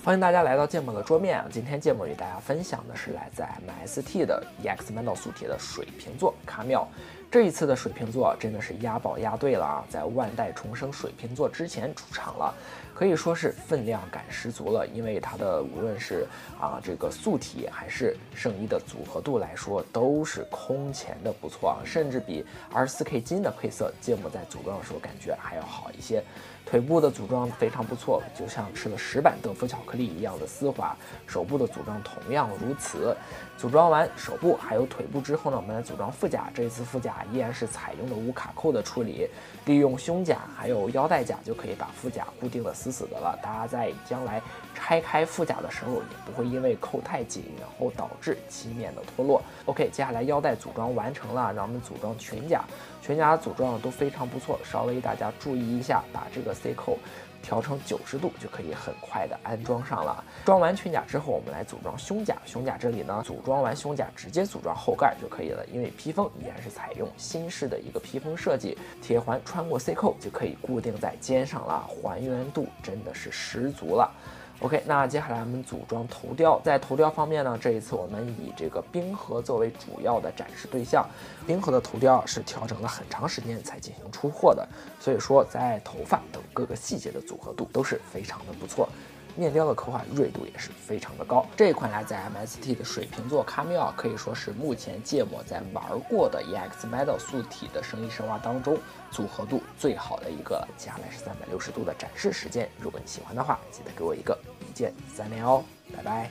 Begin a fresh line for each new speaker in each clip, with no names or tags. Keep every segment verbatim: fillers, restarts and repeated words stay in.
欢迎大家来到芥末的桌面啊！今天芥末与大家分享的是来自 M S T 的 E X Mendel 素体的水瓶座卡妙。这一次的水瓶座真的是押宝押对了啊，在万代重生水瓶座之前出场了，可以说是分量感十足了。因为它的无论是啊这个素体还是圣衣的组合度来说，都是空前的不错啊，甚至比 二十四 K 金的配色芥末在组装的时候感觉还要好一些。腿部的组装非常不错，就像吃了石板德芙巧克力一样的丝滑。手部的组装同样如此。组装完手部还有腿部之后呢，我们来组装腹甲。这一次腹甲依然是采用的无卡扣的处理，利用胸甲还有腰带甲就可以把腹甲固定的死死的了。大家在将来拆开腹甲的时候，也不会因为扣太紧，然后导致漆面的脱落。OK， 接下来腰带组装完成了，让我们组装全甲。全甲组装的都非常不错，稍微大家注意一下，把这个 C 扣调成九十度就可以很快的安装上了。装完全甲之后，我们来组装胸甲。胸甲这里呢，组装完胸甲直接组装后盖就可以了，因为披风依然是采用新式的一个披风设计，铁环穿过 C 扣就可以固定在肩上了，还原度真的是十足了。OK， 那接下来我们组装头雕。在头雕方面呢，这一次我们以这个冰河作为主要的展示对象。冰河的头雕是调整了很长时间才进行出货的，所以说在头发等各个细节的组合度都是非常的不错。面雕的刻画锐度也是非常的高。这一款来自 M S T 的水瓶座卡妙可以说是目前芥末在玩过的 E X Mendel 素体的圣衣神话当中组合度最好的一个。接下来是三百六十度的展示时间，如果你喜欢的话，记得给我一个一键三连哦，拜拜。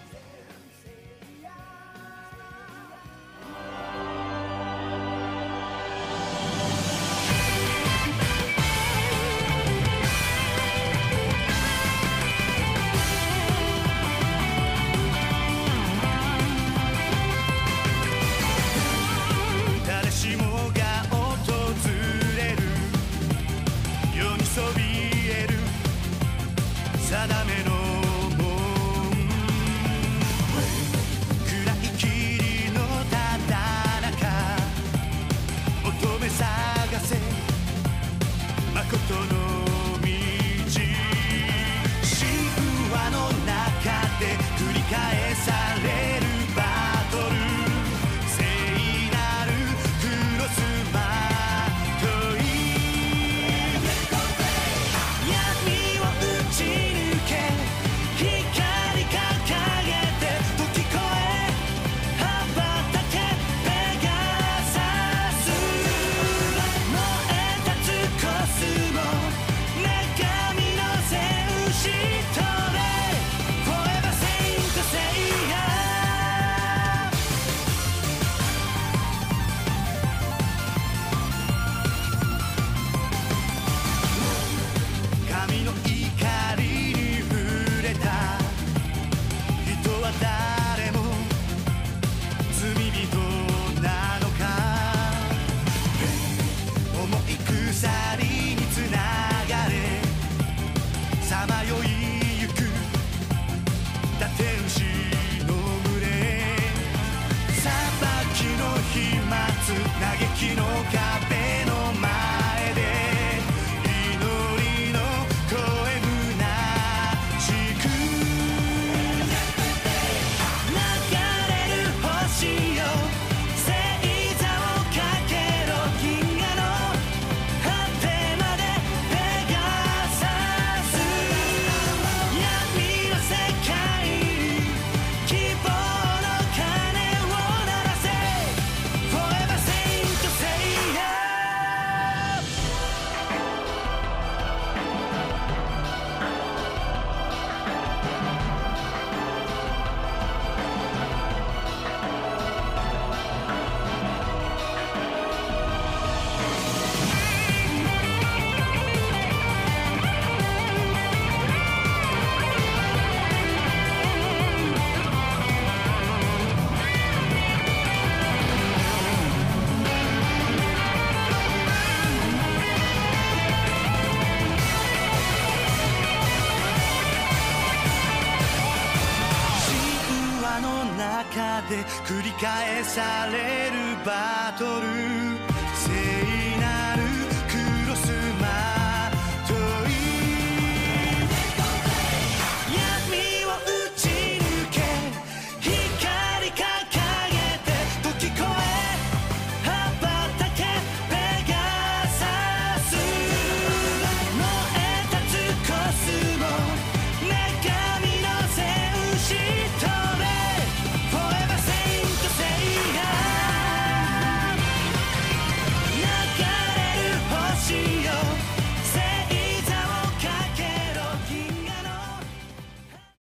定めの門暗い霧のただ中乙女探せ誠の道神話の中で繰り返されるバトル聖なるクロスマートイ闇を打ち抜け光掲げて時越え羽ばたけペガサス燃え立つコスモ女神の戦士とれ Forever Saint Seiya 神の怒りに触れた人は誰も罪人なのか重い鎖につながれさまよいゆく堕天使の群れ裁きの飛沫嘆きの壁の前で祈りの声虚しく流れる星よ星座をかけろ銀河の果てまでペガサス闇の世界に希望の鐘を鳴らせ Forever Saint Seiya 神話の中で繰り返されるバトル